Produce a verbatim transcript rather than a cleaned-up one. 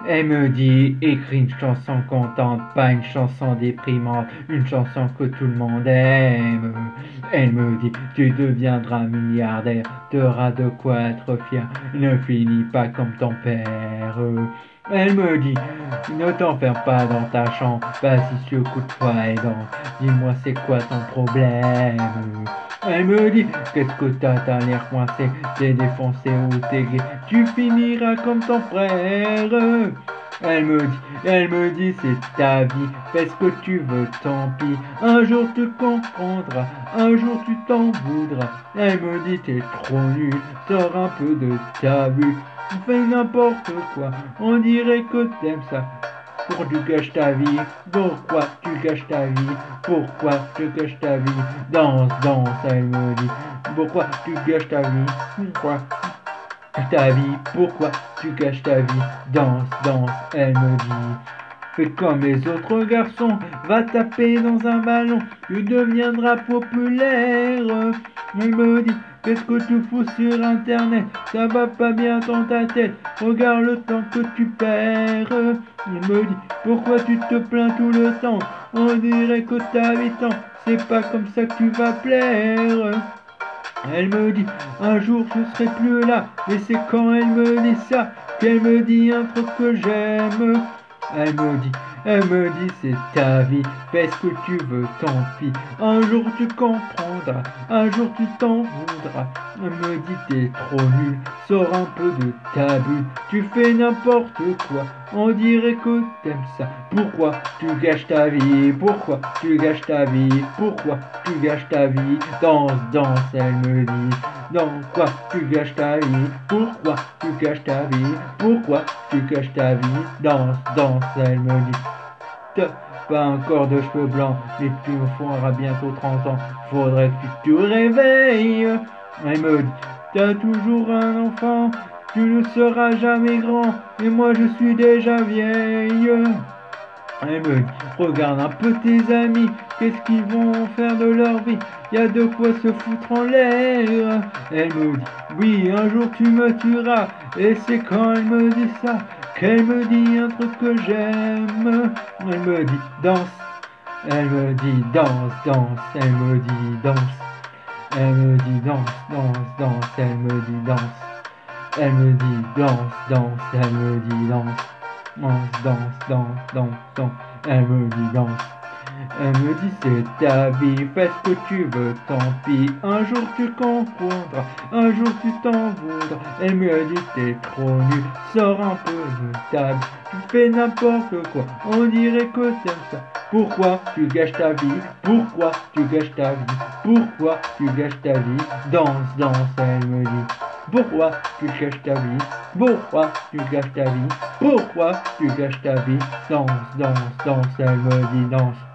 Elle me dit, écris une chanson contente, pas une chanson déprimante, une chanson que tout le monde aime. Elle me dit, tu deviendras milliardaire, t'auras de quoi être fier, ne finis pas comme ton père. Elle me dit, ne t'enferme pas dans ta chambre, vas-y secoue-toi et danse, dis-moi c'est quoi ton problème. Elle me dit, qu'est-ce que t'as, t'as l'air coincé, t'es défoncé ou t'es gay, tu finiras comme ton frère. Elle me dit, elle me dit, c'est ta vie, fais ce que tu veux, tant pis, un jour tu comprendras, un jour tu t'en voudras. Elle me dit, t'es trop nul, sors un peu de ta vue, fais n'importe quoi, on dirait que t'aimes ça. Pourquoi tu gâches ta vie? Pourquoi tu gâches ta vie? Pourquoi tu gâches ta vie? Danse, danse, elle me dit. Pourquoi tu gâches ta vie? Pourquoi ta vie? Pourquoi tu gâches ta vie? Danse, danse, elle me dit. Fais comme les autres garçons, va taper dans un ballon, tu deviendras populaire. Elle me dit, qu'est-ce que tu fous sur internet? Ça va pas bien dans ta tête, regarde le temps que tu perds. Elle me dit, pourquoi tu te plains tout le temps? On dirait que t'as huit ans, c'est pas comme ça que tu vas plaire. Elle me dit, un jour je serai plus là, et c'est quand elle me dit ça, qu'elle me dit un truc que j'aime. Elle me dit, elle me dit, c'est ta vie, fais ce que tu veux, tant pis. Un jour tu comprendras, un jour tu t'en voudras. Elle me dit, t'es trop nul, sors un peu de ta bulle, tu fais n'importe quoi, on dirait que t'aimes ça. Pourquoi tu gâches ta vie? Pourquoi tu gâches ta vie? Pourquoi tu gâches ta vie? Danse, danse, elle me dit. Dans quoi tu gâches ta vie? Pourquoi tu gâches ta vie? Pourquoi tu gâches ta vie? Danse, danse, elle me dit. T'as pas encore de cheveux blancs, mais tu me feras bientôt trente ans. Faudrait que tu te réveilles. Elle me dit, t'as toujours un enfant, tu ne seras jamais grand, et moi je suis déjà vieille. Elle me dit, regarde un peu tes amis, qu'est-ce qu'ils vont faire de leur vie? Y a de quoi se foutre en l'air. Elle me dit, oui, un jour tu me tueras. Et c'est quand elle me dit ça qu'elle me dit un truc que j'aime. Elle me dit, danse. Elle me dit, danse, danse. Elle me dit, danse. Elle me dit, danse, danse, danse. Elle me dit, danse. Elle me dit, danse, danse. Elle me dit, danse. Danse, danse, danse, danse, danse. Elle me dit, danse. Elle me dit, c'est ta vie, fais ce que tu veux, tant pis. Un jour tu comprendras, un jour tu t'en voudras. Elle me dit, t'es trop nul, sors un peu de table, tu fais n'importe quoi, on dirait que t'aimes ça. Pourquoi tu gâches ta vie? Pourquoi tu gâches ta vie? Pourquoi tu gâches ta vie? Danse, danse, elle me dit. Pourquoi tu gâches ta vie? Pourquoi tu gâches ta vie? Pourquoi tu gâches ta vie? Danse, danse, danse, elle me dit, danse.